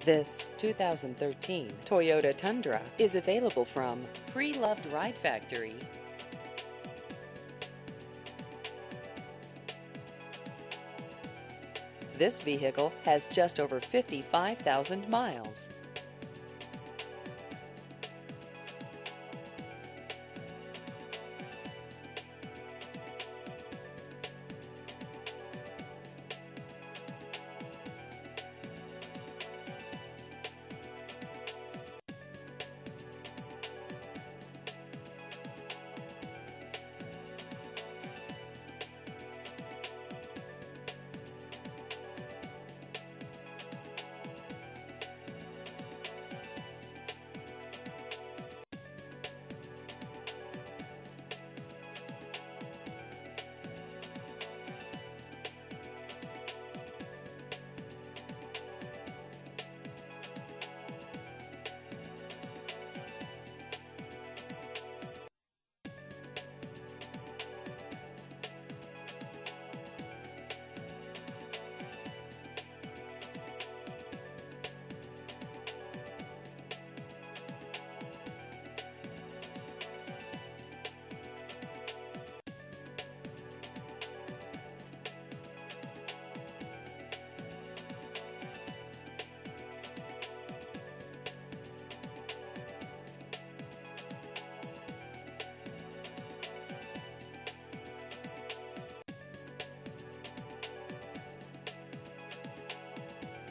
This 2013 Toyota Tundra is available from Pre-Loved Ride Factory. This vehicle has just over 55,000 miles.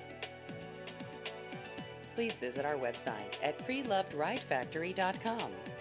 Please visit our website at prelovedridefactory.com.